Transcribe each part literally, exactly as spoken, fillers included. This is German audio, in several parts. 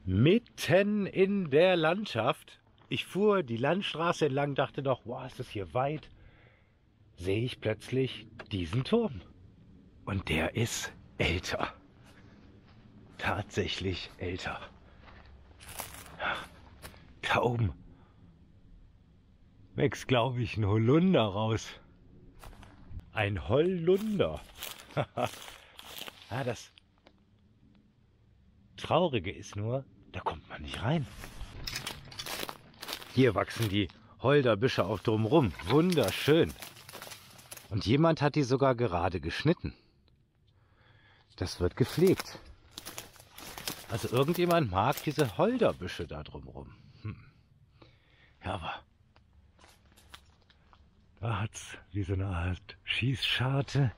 Mitten in der Landschaft. Ich fuhr die Landstraße entlang, dachte noch, wow, ist das hier weit. Sehe ich plötzlich diesen Turm. Und der ist älter. Tatsächlich älter. Da oben wächst, glaube ich, ein Holunder raus. Ein Holunder. Ja, das Traurige ist nur, da kommt man nicht rein. Hier wachsen die Holderbüsche auch drumrum. Wunderschön. Und jemand hat die sogar gerade geschnitten. Das wird gepflegt. Also irgendjemand mag diese Holderbüsche da drumrum. Hm. Ja, aber da hat es wie so eine Art Schießscharte.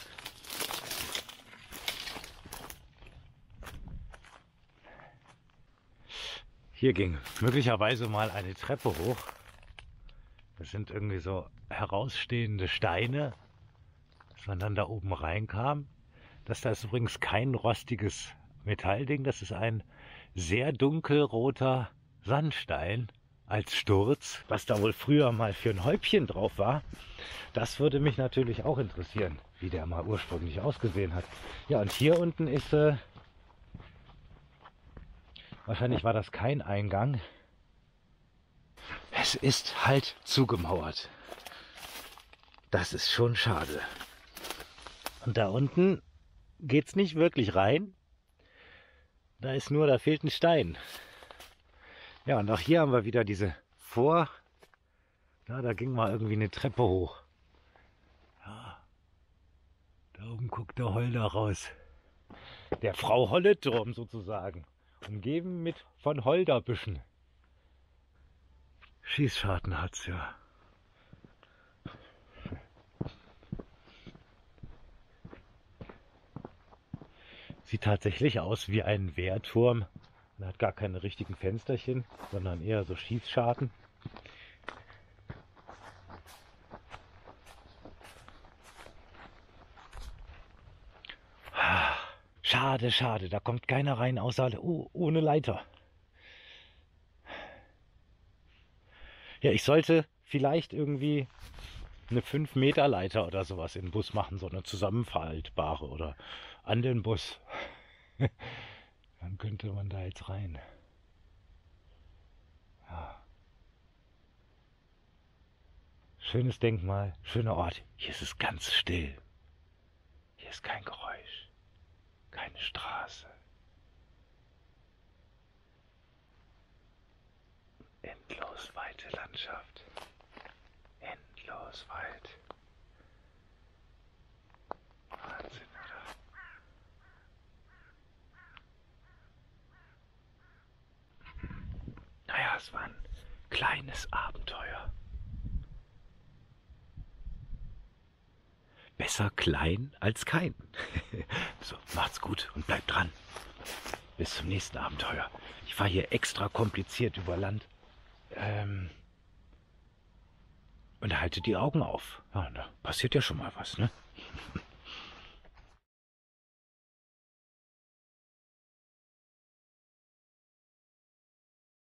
Hier ging möglicherweise mal eine Treppe hoch. Das sind irgendwie so herausstehende Steine, dass man dann da oben reinkam. Das da ist übrigens kein rostiges Metallding, das ist ein sehr dunkelroter Sandstein als Sturz. Was da wohl früher mal für ein Häubchen drauf war, das würde mich natürlich auch interessieren, wie der mal ursprünglich ausgesehen hat. Ja, und hier unten ist, äh, wahrscheinlich war das kein Eingang. Es ist halt zugemauert. Das ist schon schade. Und da unten geht's nicht wirklich rein. Da ist nur, da fehlt ein Stein. Ja, und auch hier haben wir wieder diese Vor... Ja, da ging mal irgendwie eine Treppe hoch. Ja, da oben guckt der Holder raus. Der Frau Holle-Turm sozusagen. Umgeben mit von Holderbüschen. Schießscharten hat's ja. Sieht tatsächlich aus wie ein Wehrturm. Er hat gar keine richtigen Fensterchen, sondern eher so Schießscharten. Schade, schade, da kommt keiner rein außer oh, ohne Leiter. Ja, ich sollte vielleicht irgendwie eine fünf Meter Leiter oder sowas in den Bus machen, so eine zusammenfaltbare oder an den Bus. Dann könnte man da jetzt rein. Ja. Schönes Denkmal, schöner Ort. Hier ist es ganz still. Hier ist kein Geräusch, keine Straße. Endlos weite Landschaft. Endlos weit. Wahnsinn, oder? Naja, es war ein kleines Abenteuer. Besser klein als kein. So, macht's gut und bleibt dran. Bis zum nächsten Abenteuer. Ich fahre hier extra kompliziert über Land. Ähm, und halte die Augen auf. Ja, da passiert ja schon mal was, ne?